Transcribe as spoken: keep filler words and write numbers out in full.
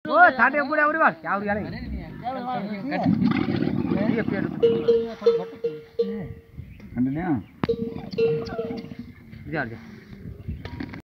ओ थाटे पूरा उरी बार क्या उरी यार ये पेड़ खंडनिया जा जा